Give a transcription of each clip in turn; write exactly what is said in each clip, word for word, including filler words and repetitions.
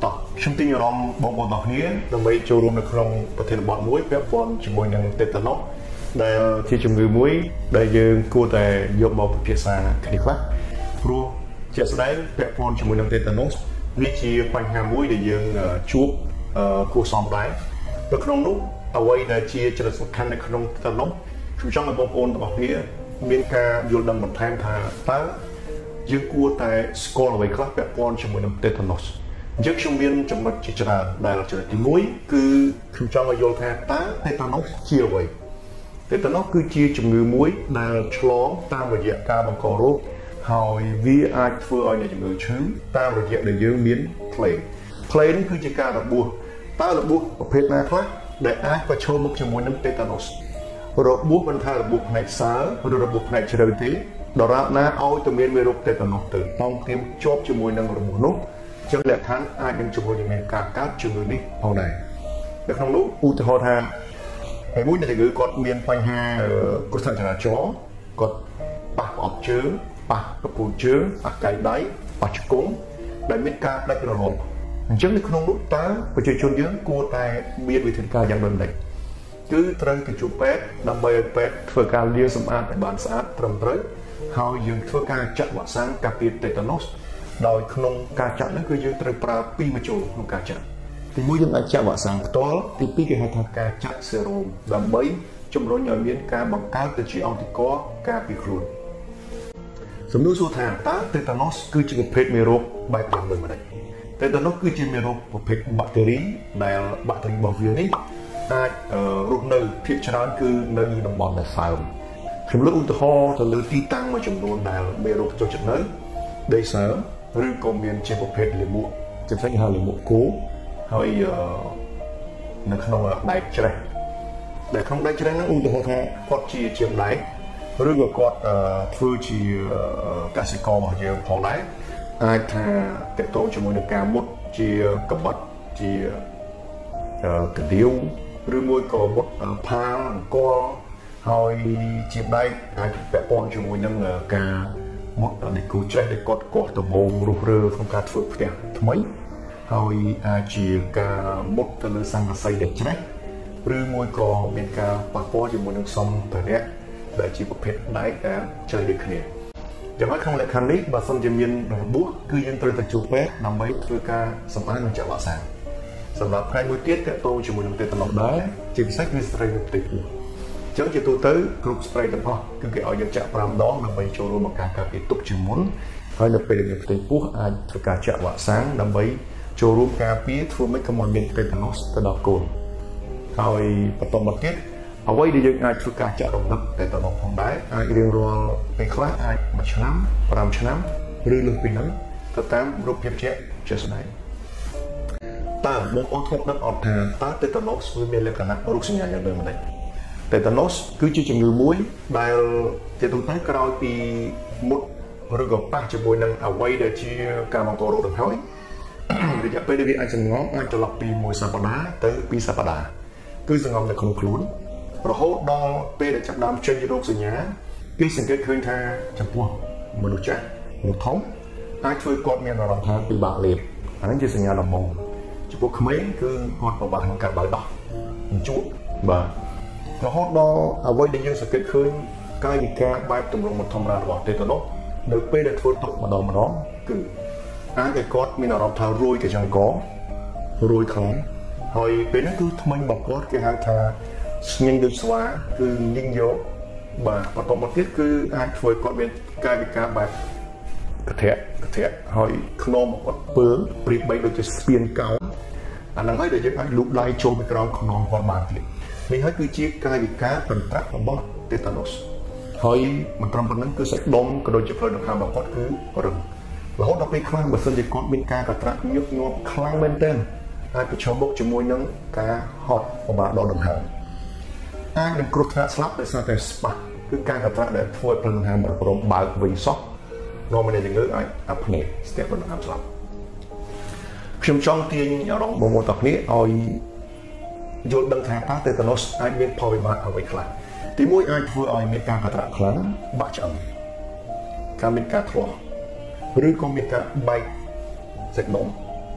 បន្តខ្ញុំទីអារម្មណ៍បងប្អូនទាំងគ្នាដើម្បីចូលរួមនៅក្នុងប្រធានបទមួយពាក់ព័ន្ធជាមួយនឹង Tetanus ដែលជាជំងឺមួយដែលយើងគួរតែយកមកពិភាក្សាគ្នាខ្លះព្រោះជាក់ស្ដែងពាក់ព័ន្ធជាមួយនឹង Tetanus វាជាបញ្ហាមួយដែលយើងជួបគួរសមដែរនៅក្នុងនោះអ្វីដែលជាចំណុចសំខាន់នៅក្នុង Tetanus ខ្ញុំចង់ឲ្យបងប្អូនទាំងអស់គ្នាមានការយល់ដឹងបន្ថែមថាតើយើងគួរតែស្គាល់អ្វីខ្លះពាក់ព័ន្ធជាមួយនឹង Tetanus អញ្ចឹងខ្ញុំមានចំណុចជាច្រើនដែលចំណុចទីមួយគឺខ្ញុំចង់ឲ្យយល់ថាតើ Tetanus ជាអ្វី Tetanus គឺជាជំងឺមួយដែលឆ្លងតាមរយៈការបង្ករោគហើយវាអាចធ្វើឲ្យអ្នកជំងឺឈឺតាមរយៈដែលយើងមានផ្លេផ្លេនេះគឺជាការរបួសតើរបួសប្រភេទណាខ្លះដែលអាចប្រឈមមុខជាមួយនឹង Tetanus របួសមិនថារបួសផ្នែកសើឬរបួសផ្នែកជ្រៅទេដរាបណាឲ្យទៅមានមេរោគ Tetanus ទៅต้องត្រៀមជាប់ជាមួយនឹងរបួសនោះចឹងលក្ខខណ្ឌអាចនឹងជំរុញឲ្យមានការកើតជំងឺនេះផងដែរនៅក្នុងនោះឧទាហរណ៍ថាហើយមួយអ្នកជំងឺគាត់មានបញ្ហាគ្រោះថ្នាក់ចរាចរណ៍គាត់ប៉ះប្រអប់ជើងប៉ះកពូលជើងប៉ះកៃដៃប៉ះជង្គង់ដែលមានការដាច់រលាកអញ្ចឹងនៅក្នុងនោះតើប្រជាជនយើងគួរតែមានវិធានការយ៉ាងដូចម្តេចគឺត្រូវទៅជួបពេទ្យដើម្បីឲ្យពេទ្យធ្វើការលាងសម្អាតឲ្យបានស្អាតត្រឹមត្រូវហើយយើងធ្វើការចាក់វ៉ាក់សាំងការពារ Tetanus ដោយក្នុងការចាក់នោះគឺយើងត្រូវប្រើពីរមជ្ឈមក្នុងការចាក់ទីមួយយើងអាចចាក់វ៉ាក់សាំងផ្ទាល់ទីពីរគេហៅថាការចាក់សេរ៉ូមដើម្បីជំរុញឲ្យមានការបង្កើតទៅជាអង់ទីកការពារខ្លួនសំណួរសួរថាតើ Tetanus គឺជាប្រភេទមេរោគបែបយ៉ាងដូចម្តេច Tetanus គឺជាមេរោគប្រភេទបាក់តេរីដែលបាក់តេរីរបស់វានេះអាចរស់នៅភាគច្រើនគឺនៅតំបន់ដែលសើមខ្ញុំលើកឧទាហរណ៍ទៅលើទីតាំងមួយចំនួនដែលមេរោគចូលចិត្តនៅដីសើមឬក៏មានជាប្រភេទលាមកជាផ្សេងគេហៅលាមកគោហើយនៅក្នុងដែកច្រេះដែលក្នុងដែកច្រេះហ្នឹងឧទាហរណ៍ថាគាត់ជាជាងដែកឬក៏គាត់ធ្វើជាកសិកររបស់យើងផងដែរអាចថាតកតងជាមួយនឹងការមុតជាកបិតជាកដៀវឬមួយក៏មុតផាលអង្គហើយជាដែកអាចពាក់ព័ន្ធជាមួយនឹងការមុតនៃគូច្រេះដែលគាត់កោះដំបងរុះរើក្នុងការធ្វើផ្ទះថ្មីហើយអាចជាការមុតទៅលើសង្កសីដែលច្រេះឬមួយក៏មានការប៉ះពាល់ជាមួយនឹងសម្ភារៈដែលជាប្រភេទដែកដែលច្រេះដូចគ្នាយ៉ាងម៉េចក្នុងលក្ខខណ្ឌនេះបើសិនជាមានរបួសគឺយើងត្រូវទៅជួបពេទ្យដើម្បីធ្វើការសម្អាតនិងចាក់វ៉ាក់សាំងសម្រាប់ផ្នែកមួយទៀតតកតងជាមួយនឹង Tetanus ដែរជាពិសេសគឺស្ត្រីនៅផ្ទៃពោះអញ្ចឹងជាទូទៅគ្រប់ស្ត្រីទាំងអស់គឺគេឲ្យយើងចាក់ប្រាំដងដើម្បីចូលរួមក្នុងការការពារទុកជាមុនហើយនៅពេលដែលផ្ទៃពោះអាចធ្វើការចាក់វ៉ាក់សាំងដើម្បីចូលរួមការពារធ្វើម៉េចកុំឲ្យមាន Tetanus ទៅដល់កូនហើយបន្តមកទៀតអ្វីដែលយើងអាចធ្វើការចាក់រំលឹក Tetanus ផងដែរអាចរៀងរាល់ពេលខ្លះអាចមួយឆ្នាំប្រាំឆ្នាំឬលើសពីនោះទៅតាមរូបភាពជាក់ជាក់ស្ដែងតើបងប្អូនធ្លាប់ដឹងអត់ថាតើ Tetanus វាមានលក្ខណៈរោគសញ្ញាយ៉ាងដូចម្តេច Tetanus គឺជាជំងឺមួយដែលជាទូទៅក្រោយពីមុតឬក៏ប៉ះជាមួយនឹងអ្វីដែលជាការបង្ករោគទៅហើយរយៈពេលដែលវាអាចសង្ងំអាចចន្លោះពីមួយសប្តាហ៍ទៅពីរសប្តាហ៍គឺសង្ងំនៅក្នុងខ្លួនរហូតដល់ពេលដែលចាប់ដើមចេញរោគសញ្ញាគេសង្កេតឃើញថាចំពោះមនុស្សចាស់មនុស្សធំអាចធ្វើគាត់មានអារម្មណ៍ថាពិបាកលេបអានេះជាសញ្ញាដំបូងចំពោះក្មេងគឺគាត់ពិបាកក្នុងការបើកដោះជក់បាទរហូតដល់អ្វីដែលយើងសង្កេតឃើញកាយវិការបែបទម្រង់ធម្មតារបស់ Tetanus នៅពេលដែលធ្វើទុកម្ដងម្ដងគឺអាចឲ្យគាត់មានអារម្មណ៍ថារួយកញ្ចឹងករួយខ្លាំងហើយពេលនេះគឺថ្មិញរបស់គាត់គេហៅថាស្ញែងដូចស្វាគឺញញយកបាទបន្តមកទៀតគឺអាចធ្វើឲ្យគាត់មានកាយវិការបែបកធាក់កធាក់ហើយខ្នងគាត់ពើព្រៀបបីដូចជាស្ពានកោណអាហ្នឹងហើយដែលយើងអាចលូកដៃចូលពីក្រោមខ្នងគាត់បានទៀតនេះហើយគឺជាកាយវិការកន្ត្រាក់របស់ Tetanus ហើយមិនត្រឹមប៉ុណ្្នឹងគឺសាច់ដុំក៏ដូចជាផ្លូវដង្ហើមរបស់គាត់គឺរឹងរហូតដល់ពេលខ្លះបើសិនជាគាត់មានការកន្ត្រាក់ញឹកញាប់ខ្លាំងមែនទែនអាចប្រឈមមុខជាមួយនឹងការហត់ពិបាកដកដង្ហើមអាចនឹងគ្រោះថ្នាក់ស្លាប់ដោយសារតែស្ប៉ះគឺការកន្ត្រាក់ដែលធ្វើឲ្យផ្លូវដង្ហើមមិនព្រមបើកវិញសោះនាំមកអ្នកជំងឺអាចអាប់ភ្នែកស្ទះផ្លូវដង្ហើមស្លាប់ខ្ញុំចង់ទាញអារម្មណ៍បងប្អូនទាំងគ្នាឲ្យយល់ដឹងថាតើ Tetanus អាចមានផលវិបាកអ្វីខ្លះទីមួយអាចធ្វើឲ្យមានការកន្ត្រាក់ខ្លាំងបាក់ឆ្អឹងការមានការធ្លាក់ឬក៏មានការបែកសាច់ដុំ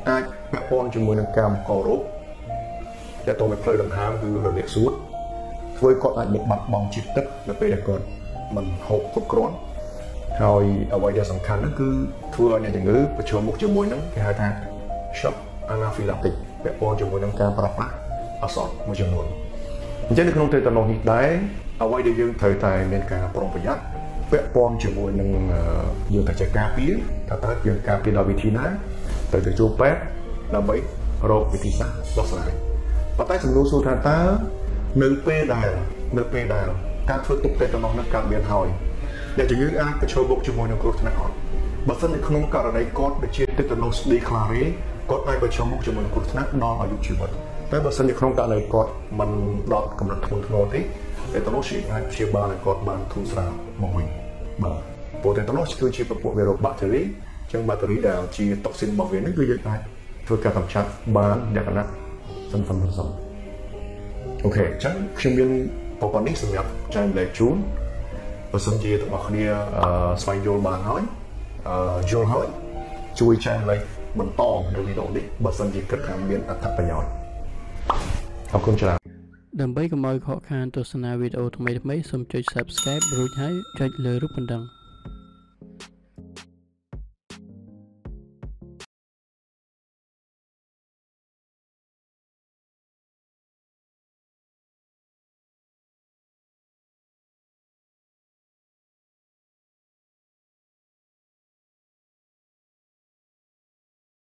អាចពាក់ព័ន្ធជាមួយនឹងការបង្ករោគតែតទៅផ្លូវដង្ហើមគឺរលាកសួតធ្វើឲ្យគាត់អាចមានបាត់បង់ជាតិទឹកនៅពេលដែលគាត់មិនហូបគ្រប់គ្រាន់ហើយអ្វីដែលសំខាន់នោះគឺធ្វើឲ្យអ្នកជំងឺប្រឈមមុខជាមួយនឹងគេហៅថា shock anaphylactic ពាក់ព័ន្ធជាមួយនឹងការប្រើប្រាស់ឱសថមួយចំនួនអញ្ចឹងនៅក្នុងទេតាណូសនេះដែរអ្វីដែលយើងត្រូវតែមានការប្រុងប្រយ័ត្នពាក់ព័ន្ធជាមួយនឹងយើងតែចេះការពារថាតើយើងការពារដោយវិធីណាទៅទៅជួបពេទ្យដើម្បីរកវិធីសាស្ត្រដោះស្រាយប៉ុន្តែសំណួរសួរថាតើនៅពេលដែលនៅពេលដែលការធ្វើទុកទេតាណូសនឹងកើតមានហើយអ្នកជំងឺអាចប្រឈមមុខជាមួយនឹងគ្រោះថ្នាក់អត់បើសិននៅក្នុងករណីគាត់ដែលជាទេតាណូសឌីក្លារេគាត់អាចប្រឈមមុខជាមួយនឹងគ្រោះថ្នាក់ដល់អាយុជីវិតតែបើសិនជាក្នុងករណីគាត់មិនដល់កម្រិតធ្ងន់ធ្ងរទេទេតាណូសអាចព្យាបាលឲ្យគាត់បានធូរស្រាលមកវិញបាទព្រោះទេតាណូសគឺជាប្រភពវីរុសបាក់តេរីអញ្ចឹងបាក់តេរីដែលជាតុកស៊ីនរបស់វានេះគឺយើងអាចធ្វើការកម្ចាត់បានលក្ខណៈសន្សំសន្សំអូខេអញ្ចឹងខ្ញុំមានប្រព័ន្ធនេះសម្រាប់ចែកលេខជូនបើសិនជាទាំងអស់គ្នាស្វែងយល់បានហើយយល់ហើយជួយចែកលេខបន្តនៅវីដេអូនេះបើសិនជាគិតថាមានអត្ថប្រយោជន៍អរគុណច្រើនដើម្បីកុំឲ្យខកខានទស្សនាវីដេអូថ្មីៗសូមចុច Subscribe រួចហើយចុចលើរូបកណ្ដឹង